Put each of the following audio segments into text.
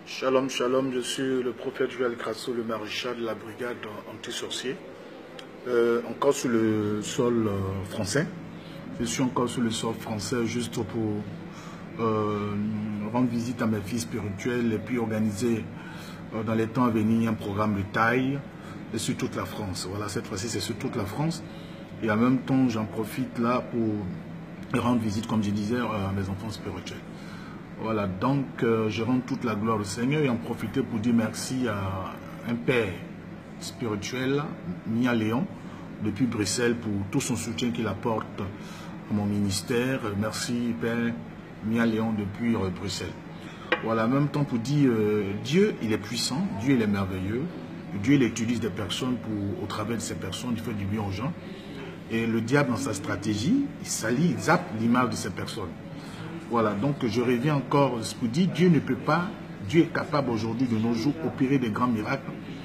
Shalom, shalom, je suis le prophète Joël Crasso, le maréchal de la brigade anti-sorcier. Encore sur le sol français. Je suis encore sur le sol français juste pour rendre visite à mes filles spirituelles et puis organiser dans les temps à venir un programme de taille sur toute la France. Voilà, cette fois-ci c'est sur toute la France. Et en même temps, j'en profite là pour rendre visite, comme je disais, à mes enfants spirituels. Voilà, donc je rends toute la gloire au Seigneur et en profiter pour dire merci à un père spirituel, Mia Léon, depuis Bruxelles, pour tout son soutien qu'il apporte à mon ministère. Merci Père Mia Léon depuis Bruxelles. Voilà, en même temps pour dire Dieu, il est puissant, Dieu il est merveilleux, Dieu il utilise des personnes pour, au travers de ces personnes, il fait du bien aux gens. Et le diable dans sa stratégie, il salit, il zappe l'image de ces personnes. Voilà, donc je reviens encore pour dire, Dieu ne peut pas, Dieu est capable aujourd'hui de nos jours opérer des grands miracles.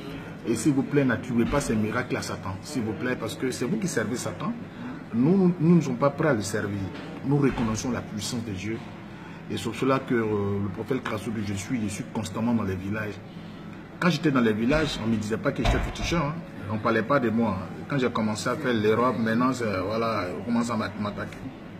Et s'il vous plaît, n'attribuez pas ces miracles à Satan, s'il vous plaît, parce que c'est vous qui servez Satan. Nous ne sommes pas prêts à le servir. Nous reconnaissons la puissance de Dieu. Et c'est pour cela que le prophète Crasso que je suis constamment dans les villages. Quand j'étais dans les villages, on ne me disait pas que j'étais féticheur, hein. On ne parlait pas de moi. Quand j'ai commencé à faire les robes, maintenant, voilà, on commence à m'attaquer.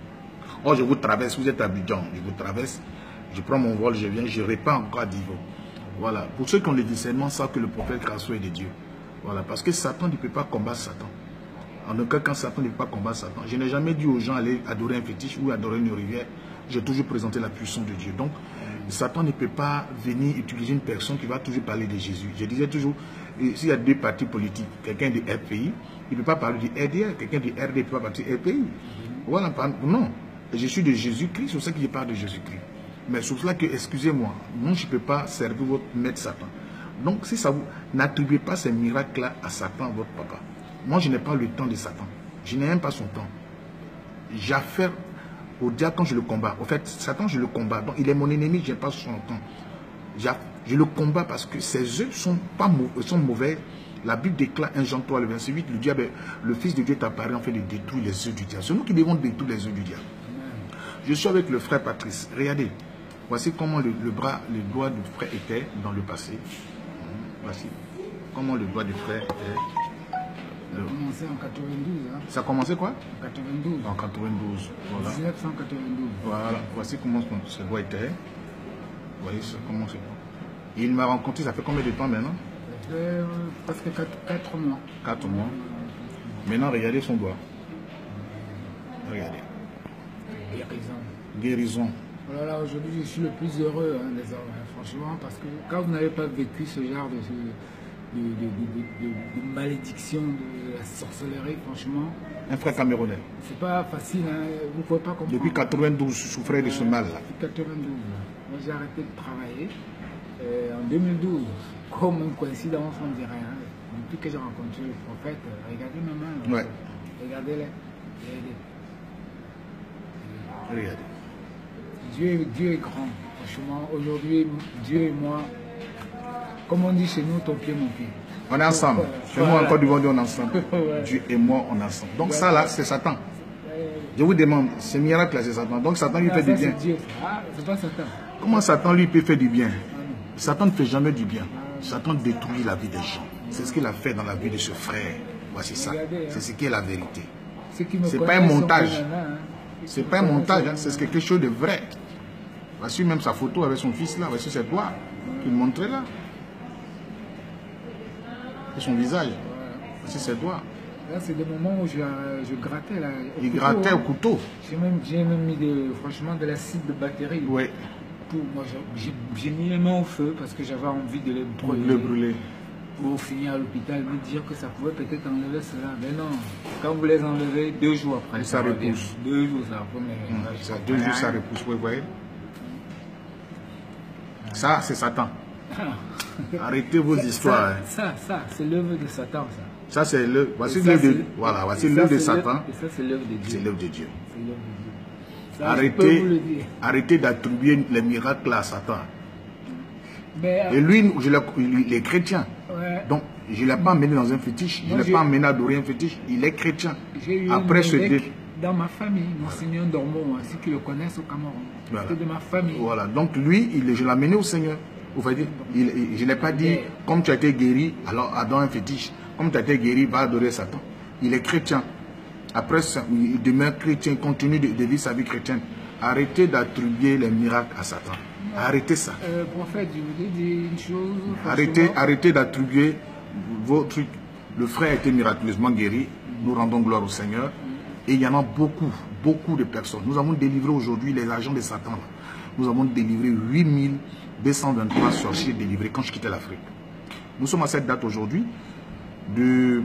Oh, je vous traverse, vous êtes à Abidjan, je vous traverse, je prends mon vol, je viens, je répands encore à Divo. Voilà, pour ceux qui ont le discernement, savent que le prophète Crasso est de Dieu. Voilà, parce que Satan ne peut pas combattre Satan. En aucun cas, Satan ne peut pas combattre Satan. Je n'ai jamais dit aux gens d'aller adorer un fétiche ou adorer une rivière. J'ai toujours présenté la puissance de Dieu. Donc, Satan ne peut pas venir utiliser une personne qui va toujours parler de Jésus. Je disais toujours, s'il y a deux partis politiques, quelqu'un du RPI, il ne peut pas parler du RDR, quelqu'un du RD ne peut pas parler du RPI. Voilà, non. Je suis de Jésus-Christ, c'est pour ça que je parle de Jésus-Christ. Mais c'est pour cela que, excusez-moi, non, je ne peux pas servir votre maître Satan. Donc, si ça vous... N'attribuez pas ces miracles-là à Satan, votre papa. Moi, je n'ai pas le temps de Satan. Je n'ai même pas son temps. J'ai affaire au diable quand je le combats. En fait, Satan, je le combats. Donc, il est mon ennemi, je n'ai pas son temps. Je le combats parce que ses œuvs sont mauvais. La Bible déclare 1 Jean 3, le verset 8, le diable, le Fils de Dieu t'apparaît en fait de détruire les œuvs du diable. C'est nous qui devons détruire les œuvs du diable. Je suis avec le frère Patrice. Regardez, voici comment le doigt du frère était dans le passé. Voici comment le doigt du frère était. Ça a commencé en 92. Hein. Ça a commencé quoi? En 92. En 92. Voilà. 1992. Voilà. Voici comment ce doigt était. Vous voyez comment c'est. Il m'a rencontré, ça fait combien de temps maintenant? Ça fait presque 4 mois. 4 mois. Maintenant, regardez son doigt. Regardez. Guérison. Guérison. Voilà, aujourd'hui, je suis le plus heureux, hein, désormais, franchement, parce que quand vous n'avez pas vécu ce genre de malédiction, de la sorcellerie, franchement... Un frère camerounais. C'est pas facile, hein, vous ne pouvez pas comprendre. Depuis 92, je souffrais de ce mal-là. Depuis 92, moi j'ai arrêté de travailler. En 2012, comme une coïncidence, on dirait, hein, depuis que j'ai rencontré le prophète, regardez ma main. Ouais. Regardez-les. Regardez. Dieu est grand. Franchement, aujourd'hui, Dieu et moi, comme on dit chez nous, ton pied, mon pied. On est ensemble. Chez moi, encore du monde, on est ensemble. Ouais. Dieu et moi, on est ensemble. Donc ça là, c'est Satan. Je vous demande, ce miracle là, c'est Satan. Donc Satan lui fait du bien. Ah, c'est pas Satan. Comment Satan lui peut faire du bien? Satan ne fait jamais du bien. Satan détruit la vie des gens. C'est ce qu'il a fait dans la vie de ce frère. Voici ça. C'est ce qui est la vérité. C'est pas un montage. C'est pas un montage, hein. C'est quelque chose de vrai. Voici même sa photo avec son fils là. Voici ses doigts qu'il montrait là. Et son visage. Voici ses doigts. Là, c'est des moments où je grattais là. Il grattait au couteau. J'ai même mis franchement de l'acide de batterie. Oui. Moi, j'ai mis les mains au feu parce que j'avais envie de les brûler. Pour finir à l'hôpital, me dire que ça pouvait peut-être enlever cela. Mais non, quand vous les enlevez, 2 jours après, ça repousse. 2 jours, ça repousse. 2 jours, ça repousse, vous voyez. Ça, c'est Satan. Arrêtez vos histoires. Ça c'est l'œuvre de Satan, ça. Ça, c'est l'œuvre. Voici l'œuvre de, voilà, voici l'œuvre de Satan. Et ça, c'est l'œuvre de Dieu. C'est l'œuvre de Dieu. Ça, arrêtez d'attribuer les miracles à Satan. Mais, et lui, il est chrétien. Ouais. Donc, je ne l'ai pas amené dans un fétiche. Je ne l'ai pas amené à adorer un fétiche. Il est chrétien. J'ai eu après ce dans ma famille, Monseigneur Dormon, ainsi qu'ils le connaissent au Cameroun. Voilà. C'était de ma famille. Voilà. Donc, lui, je l'ai amené au Seigneur. Vous voyez, je n'ai pas dit, comme tu as été guéri, alors adore un fétiche. Comme tu as été guéri, va adorer Satan. Il est chrétien. Après ça, il demeure chrétien, continue de vivre sa vie chrétienne. Arrêtez d'attribuer les miracles à Satan. Arrêtez ça. Prophète, je voulais dire une chose. Arrêtez d'attribuer vos trucs. Le frère a été miraculeusement guéri. Nous rendons gloire au Seigneur. Et il y en a beaucoup de personnes. Nous avons délivré aujourd'hui les agents de Satan. Nous avons délivré 8223 sorciers délivrés quand je quittais l'Afrique. Nous sommes à cette date aujourd'hui de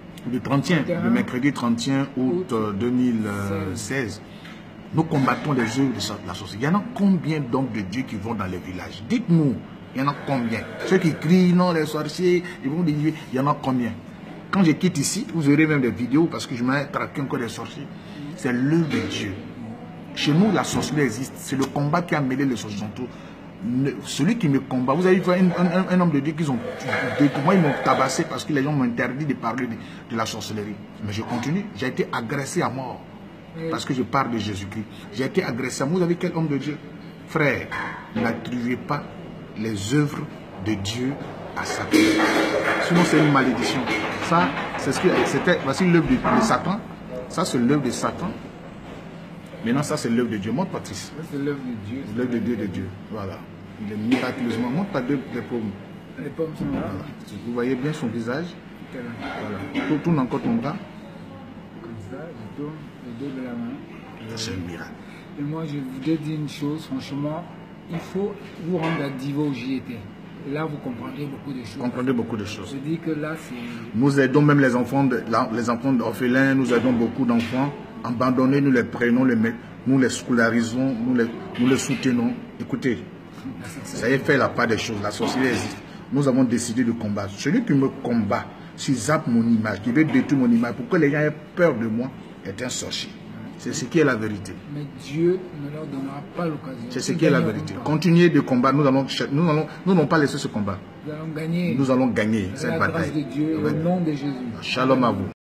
mercredi 31 août 2016. Nous combattons les œuvres de la sorcellerie. Il y en a combien d'hommes de Dieu qui vont dans les villages? Dites-nous, il y en a combien? Ceux qui crient, non, les sorciers, ils vont délivrer, il y en a combien? Quand je quitte ici, vous aurez même des vidéos parce que je m'ai traqué encore des sorciers. C'est l'œuvre de Dieu. Chez nous, la sorcellerie existe. C'est le combat qui a mêlé les sorciers. Celui qui me combat, vous avez vu un homme de Dieu qu'ils ont tué. Moi, ils m'ont tabassé parce que les gens m'ont interdit de parler de la sorcellerie. Mais je continue. J'ai été agressé à mort parce que je parle de Jésus-Christ. J'ai été agressé à mort. Vous avez quel homme de Dieu? Frère, n'attribuez pas les œuvres de Dieu à Satan. Sinon, c'est une malédiction. Ça, c'est ce que c'était. Voici l'œuvre de Satan. Ça, c'est l'œuvre de Satan. Maintenant, ça, c'est l'œuvre de Dieu. Montre, Patrice. C'est l'œuvre de Dieu. L'œuvre de Dieu, de Dieu. Voilà. Il est miraculeusement. Montre pas deux paumes. Les paumes sont là. Voilà. Vous voyez bien son visage. Voilà. Tourne encore ton bras. Comme ça, je tourne le dos de la main. C'est un miracle. Et moi, je voudrais dire une chose. Franchement, il faut vous rendre à Divo où j'y étais. Et là, vous comprendrez beaucoup de choses. Vous comprenez beaucoup de choses. Je dis que là, c'est... Nous aidons même les enfants orphelins. Nous aidons beaucoup d'enfants. Abandonnés, nous les prenons, nous les scolarisons, nous les soutenons. Écoutez, ça y est fait la part des choses. La sorcellerie existe. Nous avons décidé de combattre. Celui qui me combat, qui zappe mon image, qui veut détruire mon image, pour que les gens aient peur de moi, est un sorcier. C'est ce qui est la vérité. Mais Dieu ne leur donnera pas l'occasion. C'est ce qui est la vérité. Continuez de combattre. Nous n'allons pas laisser ce combat. Nous allons gagner. Nous allons gagner cette bataille. La grâce de Dieu, au nom de Jésus. Shalom à vous.